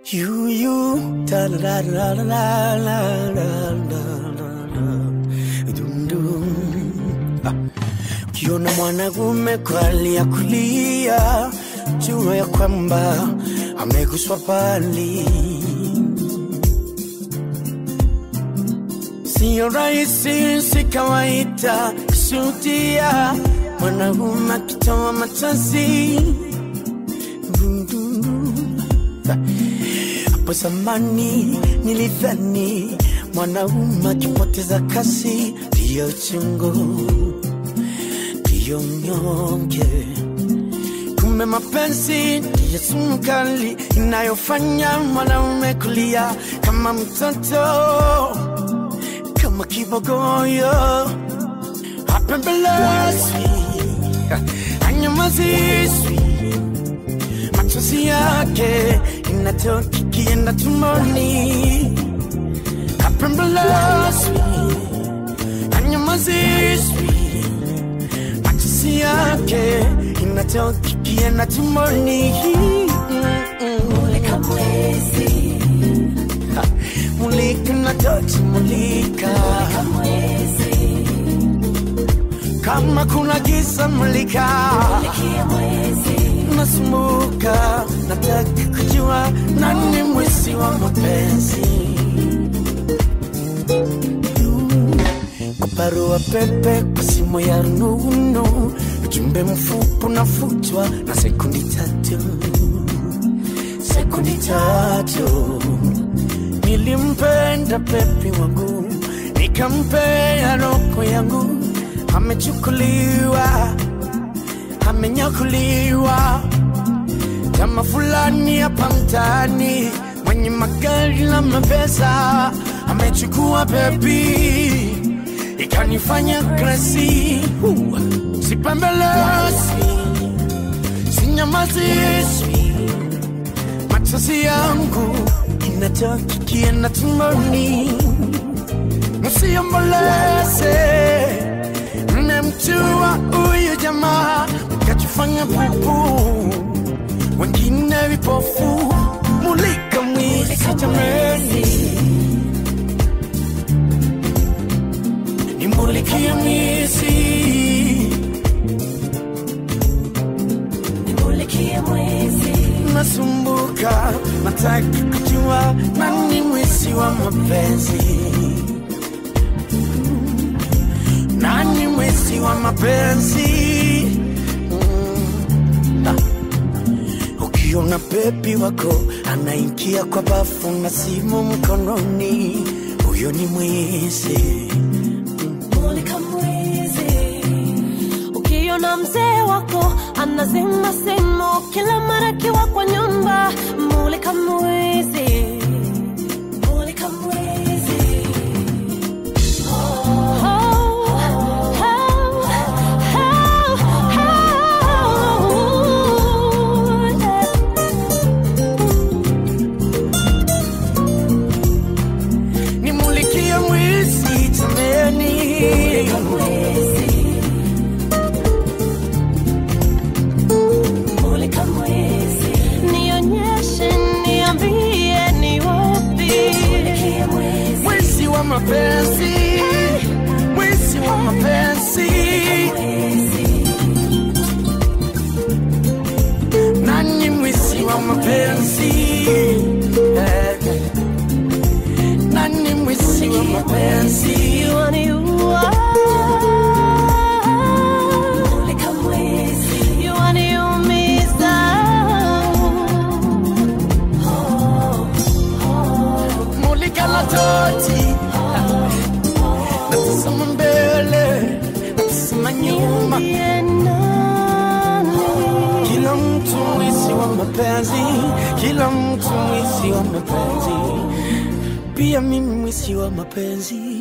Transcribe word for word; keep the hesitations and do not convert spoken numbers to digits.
You, you, da da da da da da da da dum dum. Ukiona mwanagume kwalia kulia, jua ya kwamba ameguswa pali. Sio rahisi, si kawaida kushuhudia mwanagume akitoa machozi. Hapo zamani nilidhani mwanaume akipoteza kasi ndiyo chungu, ndiyo mnyonge. Kumbe mapenzi ndiyo sumu kali inayofanya mwanaume kulia kama mtoto, kama kibogoyo. Hapembelezwi, hanyamazishwi, machozi yake inatoka kienda tumboni. Hapembelezwi, hanyamazishwi, machozi yake inatoka kienda tumboni. Mulika mwezi, mulika na tochi mulika. Mulika mwezi, kama kuna giza mulika. mulikia mwezi, nasumbuka nataka kujua nani mwezi wa mapenzi. Kuparua pepe kwa simu ya rununu, ujumbe mfupi unafutwa na sekundi tatu. Sekundi tatu. Nilimpenda pepe wangu, nikampea roho yangu. Amechukuliwa, amenyakuliwa kama fulani hapa mtaani, mwenye magari na mapesa. Amechukua baby, ikanifanya crazy. Sipembelezwi, sinyamazishwi, machozi yangu inatoka kienda tumboni. Msiomboleze, mnemjua huyu jamaa kachifanya pupu, wengine vipofu. Mulika mwezi jameni, nimulikie mwezi, nimulikie mwezi. Nasumbuka nataka kujua nani mwezi wa mapenzi. Nani mwezi wa mapenzi. Ukiona baby wako anaingia kwa bafu na simu mkononi, huyo ni mwezi. Mulika mwezi. Ukiona mzee wako anazima simu kila mara akiwa kwa nyumba, mulika mwezi. Mulika mwezi. Oh, oh, oh, oh, oh, yeah. Nimulikie mwezi jameni, Mulika mwezi. Mulika mwezi. Nionyeshe, niambie ni wapi. Mulikie mwezi. mwezi wa mapenzi, mwezi wa mapenzi. Nani mwezi wa mapenzi. Nani mwezi wa mapenzi. You wanna you Mulika mwezi. You wanna you miss out. Mulika na tochi, natazama mbele, natazama nyuma. Kila mtu mwezi wa mapenzi, kila mtu mwezi wa mapenzi. Pia mimi mwezi wa mapenzi.